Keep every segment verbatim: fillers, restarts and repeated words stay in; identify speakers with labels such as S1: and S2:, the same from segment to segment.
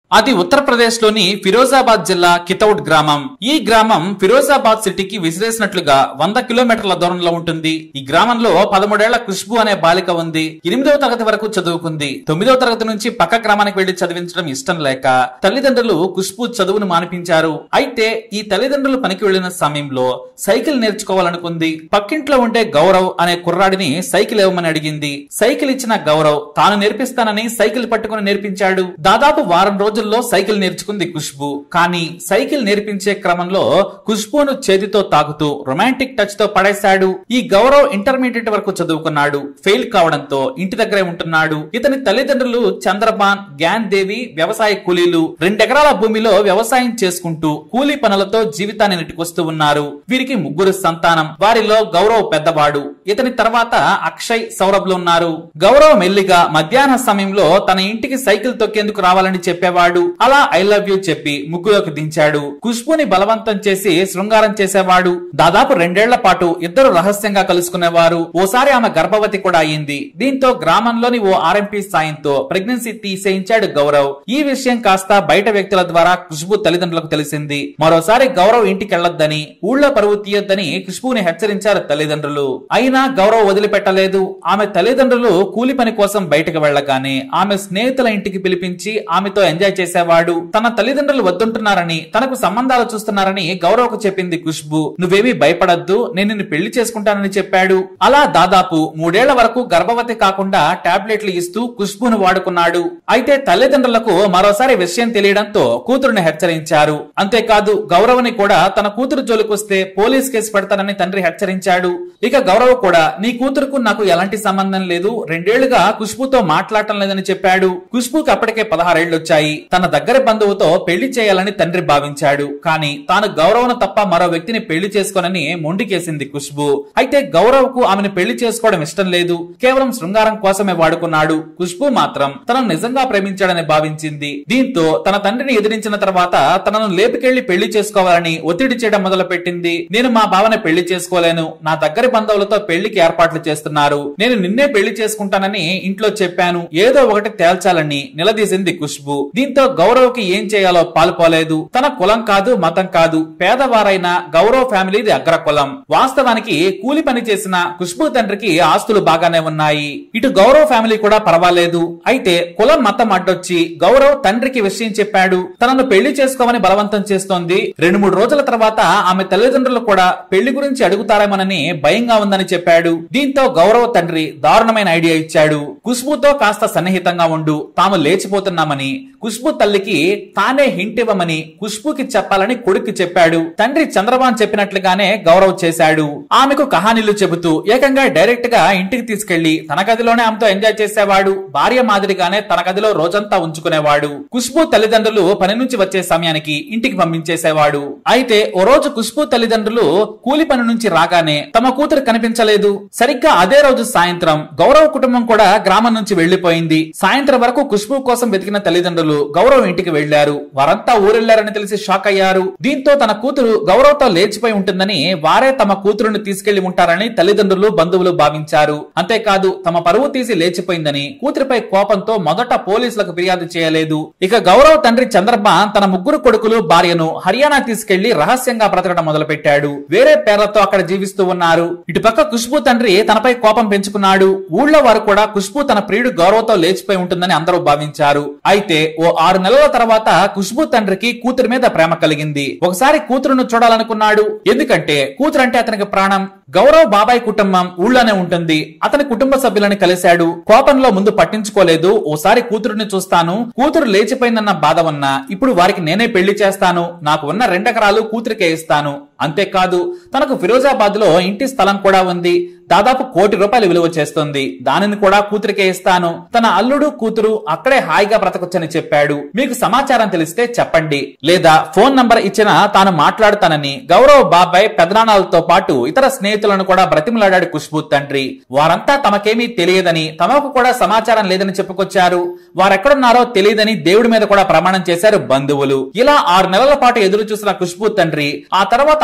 S1: అది ఉత్తరప్రదేశ్ లోని ఫిరోజాబాద్ జిల్లా కితౌడ్ గ్రామం. ఈ గ్రామం ఫిరోజాబాద్ సిటీకి విసిరేసినట్లుగా వంద కిలోమీటర్ల దూరంలో ఉంటుంది. ఈ గ్రామంలో పదమూడేళ్ల ఖుష్బూ అనే బాలిక ఉంది. ఎనిమిదవ తరగతి వరకు చదువుకుంది. తొమ్మిదవ తరగతి నుంచి పక్క గ్రామానికి వెళ్లి చదివించడం ఇష్టం లేక తల్లిదండ్రులు ఖుష్బూ చదువును మానిపించారు. అయితే ఈ తల్లిదండ్రులు పనికి వెళ్లిన సమయంలో సైకిల్ నేర్చుకోవాలనుకుంది. పక్కింట్లో ఉండే గౌరవ్ అనే కుర్రాడిని సైకిల్ ఇవ్వమని అడిగింది. సైకిల్ ఇచ్చిన గౌరవ్ తాను నేర్పిస్తానని సైకిల్ పట్టుకుని నేర్పించాడు. దాదాపు వారం రోజులు రోజుల్లో సైకిల్ నేర్చుకుంది ఖుష్బూ. కానీ సైకిల్ నేర్పించే క్రమంలో ఖుష్బూను చేతితో తాకుతూ రొమాంటిక్ టచ్ తో పడేశాడు. ఈ గౌరవ్ ఇంటర్మీడియట్ వరకు చదువుకున్నాడు. ఫెయిల్ కావడంతో ఇంటి దగ్గరే ఉంటున్నాడు. ఇతని తల్లిదండ్రులు చంద్రబాన్, గ్యాన్ దేవి వ్యవసాయ కూలీలు. రెండెకరాల భూమిలో వ్యవసాయం చేసుకుంటూ కూలీ పనులతో జీవితాన్ని నెట్టుకొస్తూ ఉన్నారు. వీరికి ముగ్గురు సంతానం. వారిలో గౌరవ్ పెద్దవాడు. ఇతని తర్వాత అక్షయ్, సౌరభ్లు ఉన్నారు. గౌరవ్ మెల్లిగా మధ్యాహ్న సమయంలో తన ఇంటికి సైకిల్ తొక్కేందుకు రావాలని చెప్పేవాడు. అలా ఐ లవ్ యూ చెప్పి ముగ్గులోకి దించాడు. ఖుష్బూని బలవంతం చేసి శృంగారం చేసేవాడు. దాదాపు రెండేళ్ల పాటు ఇద్దరు రహస్యంగా కలుసుకునేవారు. ఓసారి ఆమె గర్భవతి కూడా అయింది. దీంతో గ్రామంలోని ఓ ఆర్ఎంపీ సాయంతో ప్రెగ్నెన్సీ తీసేయించాడు గౌరవ్. ఈ విషయం కాస్త బయట వ్యక్తుల ద్వారా ఖుష్బూ తల్లిదండ్రులకు తెలిసింది. మరోసారి గౌరవ్ ఇంటికి వెళ్లొద్దని, ఊళ్ళో పరువు తీయొద్దని ఖుష్బూని హెచ్చరించారు తల్లిదండ్రులు. అయినా గౌరవ్ వదిలిపెట్టలేదు. ఆమె తల్లిదండ్రులు కూలి పని కోసం బయటకు వెళ్లగానే ఆమె స్నేహితుల ఇంటికి పిలిపించి ఆమెతో ఎంజాయ్ చేసేవాడు. తన తల్లిదండ్రులు వద్దుంటున్నారని, తనకు సంబంధాలు చూస్తున్నారని గౌరవ్కు చెప్పింది ఖుష్బూ. నువ్వేమీ భయపడద్దు, నేను నిన్ను పెళ్లి చేసుకుంటానని చెప్పాడు. అలా దాదాపు మూడేళ్ల వరకు గర్భవతి కాకుండా టాబ్లెట్లు ఇస్తూ ఖుష్బూను వాడుకున్నాడు. అయితే తల్లిదండ్రులకు మరోసారి విషయం తెలియడంతో కూతురుని హెచ్చరించారు. అంతేకాదు గౌరవ్ని కూడా తన కూతురు జోలికొస్తే పోలీస్ కేసు పెడతానని తండ్రి హెచ్చరించాడు. ఇక గౌరవ్ కూడా నీ కూతురుకు నాకు ఎలాంటి సంబంధం లేదు, రెండేళ్లుగా ఖుష్బూతో మాట్లాడటం లేదని చెప్పాడు. ఖుష్బూకి అప్పటికే పదహారేళ్లు వచ్చాయి. తన దగ్గర బంధువుతో పెళ్లి చేయాలని తండ్రి భావించాడు. కానీ తాను గౌరవ్ను తప్ప మరో వ్యక్తిని పెళ్లి చేసుకోనని మొండికేసింది ఖుష్బూ. అయితే గౌరవ్ కు ఆమెను పెళ్లి చేసుకోవడం ఇష్టం లేదు. కేవలం శృంగారం కోసమే వాడుకున్నాడు. ఖుష్బూ మాత్రం తనను నిజంగా ప్రేమించాడని భావించింది. దీంతో తన తండ్రిని ఎదిరించిన తర్వాత తనను లేపుకెళ్లి పెళ్లి చేసుకోవాలని ఒత్తిడి చేయడం మొదలు పెట్టింది. నేను మా బావని పెళ్లి చేసుకోలేను, నా దగ్గరి బంధువులతో పెళ్లికి ఏర్పాట్లు చేస్తున్నారు, నేను నిన్నే పెళ్లి చేసుకుంటానని ఇంట్లో చెప్పాను, ఏదో ఒకటి తేల్చాలని నిలదీసింది ఖుష్బూ. దీంతో గౌరవ్ కి ఏం చేయాలో పాలుపోలేదు. తన కులం కాదు, మతం కాదు, పేదవారైన గౌరవ్ ఫ్యామిలీది అగ్ర కులం. వాస్తవానికి కూలి పని చేసిన ఖుష్బూ తండ్రికి ఆస్తులు బాగానే ఉన్నాయి. ఇటు గౌరవ్ ఫ్యామిలీ కూడా పర్వాలేదు. అయితే కులం మతం అడ్డొచ్చి గౌరవ్ తండ్రికి విషయం చెప్పాడు. తనను పెళ్లి చేసుకోమని బలవంతం చేస్తోంది. రెండు మూడు రోజుల తర్వాత ఆమె తల్లిదండ్రులు కూడా పెళ్లి గురించి అడుగుతారేమోనని భయంగా ఉందని చెప్పాడు. దీంతో గౌరవ్ తండ్రి దారుణమైన ఐడియా ఇచ్చాడు. ఖుష్బూతో కాస్త సన్నిహితంగా ఉండు, తాము లేచిపోతున్నామని ఖుష్బూ తల్లికి తానే హింట్ ఇవ్వమని ఖుష్బూకి చెప్పాలని కొడుకు చెప్పాడు. తండ్రి చంద్రబాన్ చెప్పినట్లుగానే గౌరవ్ చేశాడు. ఆమెకు కహానీలు చెబుతూ ఏకంగా డైరెక్ట్ గా ఇంటికి తీసుకెళ్లి తన గదిలోనే ఆమెతో ఎంజాయ్ చేసేవాడు. భార్య మాదిరిగానే తన గదిలో రోజంతా ఉంచుకునేవాడు. ఖుష్బూ తల్లిదండ్రులు పని నుంచి వచ్చే సమయానికి ఇంటికి పంపించేసేవాడు. అయితే ఓ రోజు ఖుష్బూ తల్లిదండ్రులు కూలి పని నుంచి రాగానే తమ కూతురు కనిపించలేదు. సరిగ్గా అదే రోజు సాయంత్రం గౌరవ్ కుటుంబం కూడా గ్రామం నుంచి వెళ్లిపోయింది. సాయంత్రం వరకు ఖుష్బూ కోసం వెతికిన తల్లిదండ్రులు గౌరవ్ ఇంటికి వెళ్లారు. వారంతా ఊరెళ్లారని తెలిసి షాక్ అయ్యారు. దీంతో తన కూతురు గౌరవ్ తో లేచిపోయి ఉంటుందని, వారే తమ కూతురుని తీసుకెళ్లి ఉంటారని తల్లిదండ్రులు, బంధువులు భావించారు. అంతేకాదు తమ పరువు తీసి లేచిపోయిందని కూతురిపై కోపంతో మొదట పోలీసులకు ఫిర్యాదు చేయలేదు. ఇక గౌరవ్ తండ్రి చంద్రబాన్ తన ముగ్గురు కొడుకులు, భార్యను హర్యానా తీసుకెళ్లి రహస్యంగా బ్రతకడం మొదలు పెట్టాడు. వేరే పేర్లతో అక్కడ జీవిస్తూ ఉన్నారు. ఇటుపక్క ఖుష్బూ తండ్రి తనపై కోపం పెంచుకున్నాడు. ఊళ్ళో వారు కూడా ఖుష్బూ తన ప్రియుడు గౌరవ్ తో లేచిపోయి ఉంటుందని అందరూ భావించారు. అయితే ఓ ఆరు నెలల తర్వాత ఖుష్బూ తండ్రికి కూతురి మీద ప్రేమ కలిగింది. ఒకసారి కూతురును చూడాలనుకున్నాడు. ఎందుకంటే కూతురు అంటే అతనికి ప్రాణం. గౌరవ్ బాబాయ్ కుటుంబం ఊళ్ళోనే ఉంటుంది. అతని కుటుంబ సభ్యులను కలిశాడు. కోపంలో ముందు పట్టించుకోలేదు. ఓసారి కూతురుని చూస్తాను, కూతురు లేచిపోయిందన్న బాధ ఉన్నా ఇప్పుడు వారికి నేనే పెళ్లి చేస్తాను, నాకు ఉన్న రెండెకరాలు కూతురికే ఇస్తాను. అంతేకాదు తనకు ఫిరోజాబాద్ లో ఇంటి స్థలం కూడా ఉంది. దాదాపు కోటి రూపాయలు విలువ చేస్తుంది. దానిని కూడా కూతురికే ఇస్తాను. తన అల్లుడు, కూతురు అక్కడే హాయిగా బ్రతకొచ్చని చెప్పాడు. మీకు సమాచారం తెలిస్తే చెప్పండి, లేదా ఫోన్ నంబర్ ఇచ్చిన తాను మాట్లాడుతానని గౌరవ్ బాబాయ్, పెదనాన్నలతో పాటు ఇతర స్నేహితులను కూడా బ్రతిమలాడాడు ఖుష్బూ తండ్రి. వారంతా తమకేమీ తెలియదని, తమకు కూడా సమాచారం లేదని చెప్పుకొచ్చారు. వారెక్కడున్నారో తెలియదని దేవుడి మీద కూడా ప్రమాణం చేశారు బంధువులు. ఇలా ఆరు నెలల పాటు ఎదురు చూసిన ఖుష్బూ తండ్రి ఆ తర్వాత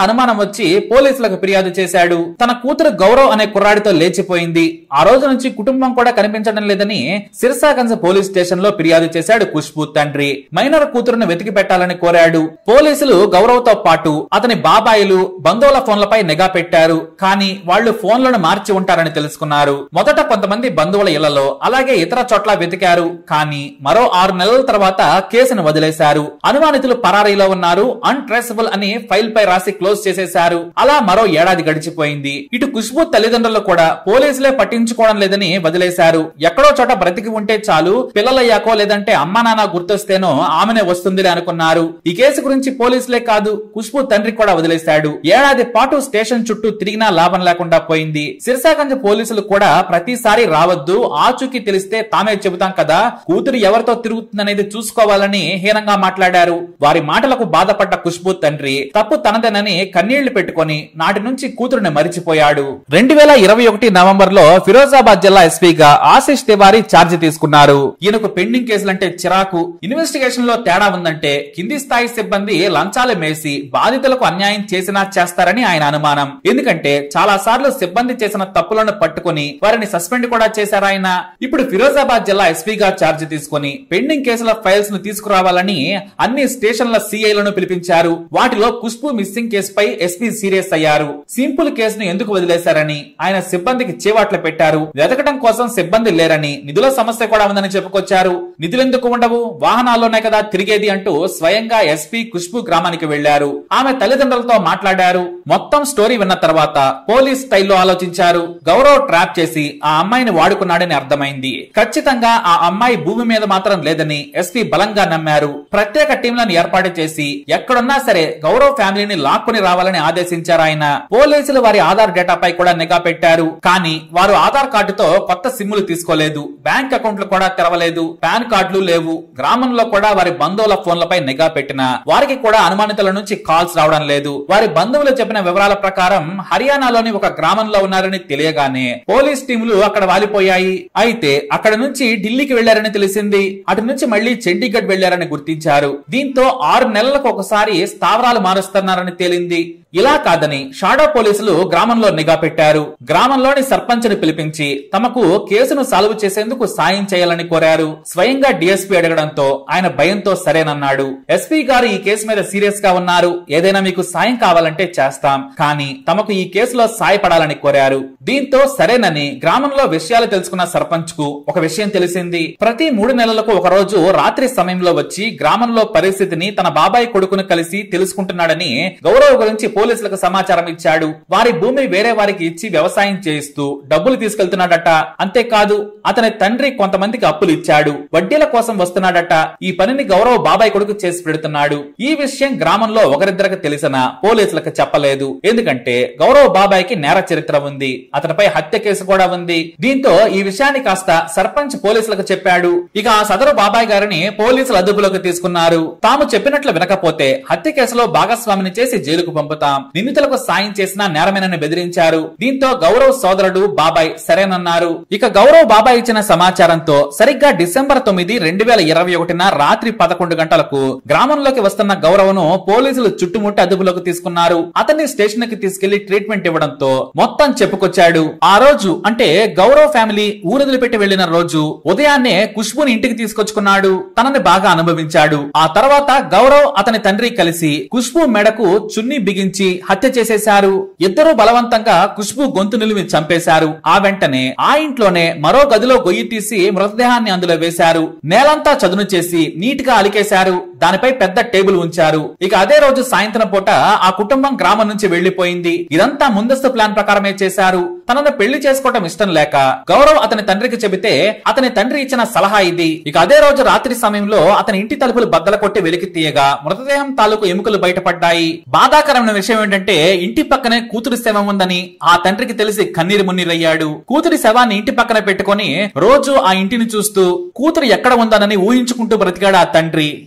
S1: అనుమానం వచ్చి పోలీసులకు ఫిర్యాదు చేశాడు. తన కూతురు గౌరవ్ అనే కుర్రాడితో లేచిపోయింది. ఆ రోజు నుంచి కుటుంబం కూడా కనిపించడం లేదని సిర్సాగంజ్ పోలీస్ స్టేషన్ లో ఫిర్యాదు చేశాడు ఖుష్బూ తండ్రి. మైనర్ కూతురును వెతికి పెట్టాలని కోరాడు. పోలీసులు గౌరవ్ తో పాటు అతని బాబాయిలు బంధువుల ఫోన్లపై నిఘా పెట్టారు. కానీ వాళ్లు ఫోన్లను మార్చి ఉంటారని తెలుసుకున్నారు. మొదట కొంతమంది బంధువుల ఇళ్లలో అలాగే ఇతర చోట్ల వెతికారు. కానీ మరో ఆరు నెలల తర్వాత కేసును వదిలేశారు. అనుమానితులు పరారీలో ఉన్నారు, అన్ట్రేసబుల్ అని ఫైల్ పై రాసి క్లోజ్ చేసేశారు. అలా మరో ఏడాది గడిచిపోయింది. ఇటు ఖుష్బూ తల్లిదండ్రులు కూడా పోలీసులే పట్టించుకోవడం లేదని వదిలేశారు. ఎక్కడో చోట బ్రతికి ఉంటే చాలు, పిల్లలయ్యాకో లేదంటే అమ్మా నాన్న గుర్తొస్తేనో ఆమెనే వస్తుందిలే అనుకున్నారు. ఈ కేసు గురించి పోలీసులే కాదు, ఖుష్బూ తండ్రి కూడా వదిలేశాడు. ఏడాది పాటు స్టేషన్ చుట్టూ తిరిగినా లాభం లేకుండా పోయింది. సిర్సాగంజ్ పోలీసులు కూడా ప్రతిసారి రావద్దు, ఆచూకీ తెలిస్తే తామే చెబుతాం కదా, కూతురు ఎవరితో తిరుగుతుందనేది చూసుకోవాలని హీనంగా మాట్లాడారు. వారి మాటలకు బాధపడ్డ ఖుష్బూ తండ్రి తప్పు తనదేనని కన్నీళ్లు పెట్టుకుని నాటి నుంచి కూతురుని మరిచిపోయాడు. రెండు వేల ఇరవై ఒకటి నవంబర్ లో ఫిరోజాబాద్ జిల్లా ఎస్పీగా ఆశిష్ తివారీ ఛార్జ్ తీసుకున్నారు. ఈయనకు పెండింగ్ కేసులంటే చిరాకు. ఇన్వెస్టిగేషన్ లో తేడా ఉందంటే కింది స్థాయి సిబ్బంది లంచాలు మేసి బాధితులకు అన్యాయం చేసినా చేస్తారని ఆయన అనుమానం. ఎందుకంటే చాలా సార్లు సిబ్బంది చేసిన తప్పులను పట్టుకుని వారిని సస్పెండ్ కూడా చేశారు ఆయన. ఇప్పుడు ఫిరోజాబాద్ జిల్లా ఎస్పీగా ఛార్జ్ తీసుకుని పెండింగ్ కేసుల ఫైల్స్ ను తీసుకురావాలని అన్ని స్టేషన్ల సీఐలను పిలిపించారు. వాటిలో ఖుష్బూ మిస్సింగ్ కేసుపై ఎస్పీ సీరియస్ అయ్యారు. సింపుల్ కేసును ఎందుకు వదిలేశారని ఆయన సిబ్బందికి చేవాట్లు పెట్టారు. వెతకడం కోసం సిబ్బంది లేరని, నిధుల సమస్య కూడా ఉందని చెప్పుకొచ్చారు. నిధులెందుకు ఉండవు, వాహనాల్లోనే కదా తిరిగేది అంటూ స్వయంగా ఎస్పీ ఖుష్బూ గ్రామానికి వెళ్లారు. ఆమె తల్లిదండ్రులతో మాట్లాడారు. మొత్తం స్టోరీ విన్న తర్వాత పోలీస్ స్టైల్లో ఆలోచించారు. గౌరవ్ ట్రాప్ చేసి ఆ అమ్మాయిని వాడుకున్నాడని అర్థమైంది. ఖచ్చితంగా ఆ అమ్మాయి భూమి మీద మాత్రం లేదని ఎస్పీ బలంగా నమ్మారు. ప్రత్యేక టీంలను ఏర్పాటు చేసి ఎక్కడున్నా సరే గౌరవ్ ఫ్యామిలీని లాక్కుని రావాలని ఆదేశించారు ఆయన. పోలీసులు వారి ఆధార్ డేటాపై కూడా నిఘా పెట్టారు. కానీ వారు ఆధార్ కార్డుతో కొత్త సిమ్ములు తీసుకోలేదు, బ్యాంక్ అకౌంట్లు కూడా తెరవలేదు, పాన్ కార్డులు లేవు. గ్రామంలో కూడా వారి బంధువుల ఫోన్లపై నిఘా పెట్టిన వారికి కూడా అనుమానితుల నుంచి కాల్స్ రావడం లేదు. వారి బంధువులు చెప్పిన వివరాల ప్రకారం హర్యానాలోని ఒక గ్రామంలో ఉన్నారని తెలియగానే పోలీస్ టీములు అక్కడ వాలిపోయాయి. అయితే అక్కడ నుంచి ఢిల్లీకి వెళ్లారని తెలిసింది. అటు నుంచి మళ్లీ చండీగఢ్ వెళ్లారని గుర్తించారు. దీంతో ఆరు నెలలకు ఒకసారి స్థావరాలు మారుస్తున్నారని తేలింది. ఇలా కాదని షాడో పోలీసులు గ్రామంలో నిఘా పెట్టారు. గ్రామంలోని సర్పంచ్ ని పిలిపించి తమకు కేసును సాల్వ్ చేసేందుకు సాయం చేయాలని కోరారు. స్వయంగా డీఎస్పీ అడగడంతో ఆయన భయంతో సరేనన్నాడు. ఎస్పీ గారు ఈ కేసు మీద సీరియస్ గా ఉన్నారు, ఏదైనా మీకు సాయం కావాలంటే చేస్తాం, కానీ తమకు ఈ కేసులో సాయపడాలని కోరారు. దీంతో సరేనని గ్రామంలో విషయాలు తెలుసుకున్న సర్పంచ్ కు ఒక విషయం తెలిసింది. ప్రతి మూడు నెలలకు ఒక రోజు రాత్రి సమయంలో వచ్చి గ్రామంలో పరిస్థితిని తన బాబాయ్ కొడుకును కలిసి తెలుసుకుంటున్నాడని గౌరవ్ గురించి పోలీసులకు సమాచారం ఇచ్చాడు. వారి భూమి వేరే వారికి ఇచ్చి వ్యవసాయం చేయిస్తూ డబ్బులు తీసుకెళ్తున్నాడట. అంతేకాదు అతని తండ్రి కొంతమందికి అప్పులు ఇచ్చాడు, వడ్డీల కోసం వస్తున్నాడట. ఈ పనిని గౌరవ్ బాబాయ్ కొడుకు చేసి పెడుతున్నాడు. ఈ విషయం గ్రామంలో ఒకరిద్దరికి తెలిసినా పోలీసులకు చెప్పలేదు. ఎందుకంటే గౌరవ్ బాబాయ్ కి నేర చరిత్ర ఉంది, అతనిపై హత్య కేసు కూడా ఉంది. దీంతో ఈ విషయాన్ని కాస్త సర్పంచ్ పోలీసులకు చెప్పాడు. ఇక ఆ సదరు బాబాయ్ గారిని పోలీసులు అదుపులోకి తీసుకున్నారు. తాము చెప్పినట్లు వినకపోతే హత్య కేసులో భాగస్వామిని చేసి జైలుకు పంపుతాం, నిందితులకు సాయం చేసినా నేరమేనని బెదిరించారు. దీంతో గౌరవ్ సోదరుడు బాబాయ్ సరేనన్నారు. ఇక గౌరవ్ బాబాయ్ ఇచ్చిన సమాచారంతో సరిగ్గా డిసెంబర్ తొమ్మిది రెండు వేల ఇరవై ఒకటిన రాత్రి పదకొండు గంటలకు గ్రామంలోకి వస్తున్న గౌరవ్ను పోలీసులు చుట్టుముట్టి అదుపులోకి తీసుకున్నారు. అతన్ని స్టేషన్ కి తీసుకెళ్లి ట్రీట్మెంట్ ఇవ్వడంతో మొత్తం చెప్పుకొచ్చాడు. ఆ రోజు అంటే గౌరవ్ ఫ్యామిలీ ఊరొదిలిపెట్టి వెళ్లిన రోజు ఉదయాన్నే ఖుష్బూని ఇంటికి తీసుకొచ్చుకున్నాడు. తనని బాగా అనుభవించాడు. ఆ తర్వాత గౌరవ్ అతని తండ్రి కలిసి ఖుష్బూ మెడకు చున్నీ బిగించి హత్య చేసేశారు. ఇద్దరు బలవంతంగా ఖుష్బూ గొంతు నిలిమి చంపేశారు. ఆ వెంటనే ఆ ఇంట్లోనే మరో గదిలో గొయ్యి తీసి మృతదేహాన్ని అందులో వేశారు. నేలంతా చదును చేసి నీట్ గా అలికేశారు. దానిపై పెద్ద టేబుల్ ఉంచారు. ఇక అదే రోజు సాయంత్రం పూట ఆ కుటుంబం గ్రామం నుంచి వెళ్లిపోయింది. ఇదంతా ముందస్తు ప్లాన్ ప్రకారమే చేశారు. తనను పెళ్లి చేసుకోవటం ఇష్టం లేక గౌరవ్ అతని తండ్రికి చెబితే అతని తండ్రి ఇచ్చిన సలహా ఇది. ఇక అదే రోజు రాత్రి సమయంలో అతని ఇంటి తలుపులు బద్దలు కొట్టి వెలికి తీయగా మృతదేహం తాలూకు ఎముకలు బయటపడ్డాయి. బాధాకరమైన విషయం ఏంటంటే ఇంటి పక్కనే కూతురి శవం ఉందని ఆ తండ్రికి తెలిసి కన్నీరు మున్నీరయ్యాడు. కూతురి శవాన్ని ఇంటి పక్కన పెట్టుకుని రోజు ఆ ఇంటిని చూస్తూ కూతురు ఎక్కడ ఉందనని ఊహించుకుంటూ బ్రతికాడు ఆ తండ్రి. ఈ విషయం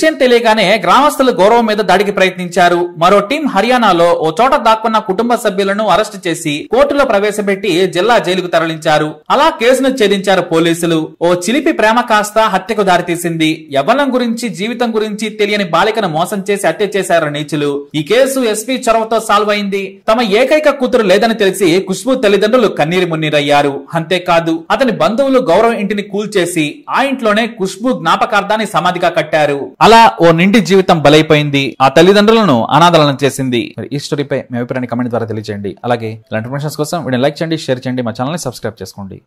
S1: విషయం తెలియగానే గ్రామస్తులు గౌరవం మీద దాడికి ప్రయత్నించారు. మరో టీం హర్యానాలో ఓ చోట దాక్కున్న కుటుంబ సభ్యులను అరెస్టు చేసి కోర్టులో ప్రవేశపెట్టి జిల్లా జైలుకు తరలించారు. అలా కేసును ఛేదించారు పోలీసులు. ఓ చిలిపి ప్రేమ కాస్త హత్యకు దారితీసింది. యవ్వనం గురించి జీవితం గురించి తెలియని బాలికను మోసం చేసి హత్య చేశారు నీచులు. ఈ కేసు ఎస్పీ చొరవతో సాల్వ్ అయింది. తమ ఏకైక కూతురు లేదని తెలిసి ఖుష్బూ తల్లిదండ్రులు కన్నీరు మున్నీరయ్యారు. అంతేకాదు అతని బంధువులు గౌరవం ఇంటిని కూల్చేసి ఆ ఇంట్లోనే ఖుష్బూ జ్ఞాపకార్థాన్ని సమాధిగా కట్టారు. అలా ఓ నిండి జీవితం బలైపోయింది. ఆ తల్లిదండ్రులను అనాథలను చేసింది. మరి ఈ స్టోరీపై మీ అభిప్రాయాన్ని కామెంట్ ద్వారా తెలియజేయండి. అలాగే ఇలాంటి ఇన్ఫర్మేషన్స్ కోసం వీడియో లైక్ చేయండి, షేర్ చేయండి, మా ఛానల్ ని సబ్స్క్రైబ్ చేసుకోండి.